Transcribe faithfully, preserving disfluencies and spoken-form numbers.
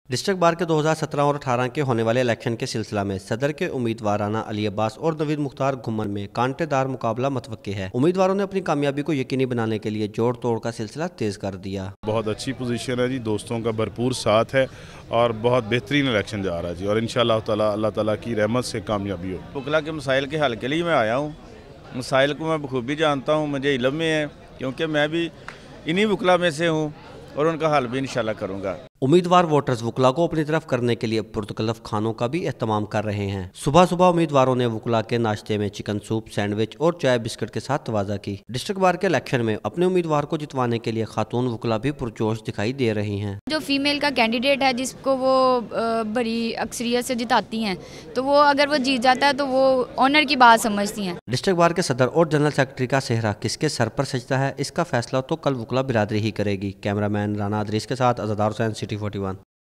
District bar के दो हज़ार सत्रह और अठारह के होने वाले इलेक्शन के सिलसिला में सदर के उम्मीदवाराना अली अब्बास और नवीद मुख्तार घुमन में कांटेदार मुकाबला मतवक्की है। उम्मीदवारों ने अपनी कामयाबी को यकीनी बनाने के लिए जोड़ तोड़ का सिलसिला तेज कर दिया। बहुत अच्छी पोजीशन है जी, दोस्तों का भरपूर साथ है और बहुत बेहतरीन इलेक्शन जा रहा है जी, और इंशाअल्लाह ताला अल्लाह ताला की रहमत से कामयाबी हो। वकला के मसाइल के हल के लिए मैं आया हूँ। मसाइल को मैं बखूबी जानता हूँ, मुझे इल्म में है, क्योंकि मैं भी इन्हीं वकला में से हूँ और उनका हल भी इंशाल्लाह करूँगा। उम्मीदवार वोटर्स वकला को अपनी तरफ करने के लिए पुरतकल्लफ खानों का भी एहतमाम कर रहे हैं। सुबह सुबह उम्मीदवारों ने वकला के नाश्ते में चिकन सूप, सैंडविच और चाय बिस्किट के साथ तवाज़ा की। डिस्ट्रिक्ट बार के इलेक्शन में अपने उम्मीदवार को जितवाने के लिए खातून वकला भी पुरजोश दिखाई दे रही हैं। जो फीमेल का कैंडिडेट है जिसको वो बड़ी अक्सरियत से जिताती हैं, तो वो अगर वो जीत जाता है तो वो ऑनर की बात समझती हैं। डिस्ट्रिक्ट बार के सदर और जनरल सेक्रेटरी का सेहरा किसके सर पर सजता है, इसका फैसला तो कल वकला बिरादरी ही करेगी। कैमरामैन राना अदरीस के साथ Azdar Hussain, city forty one.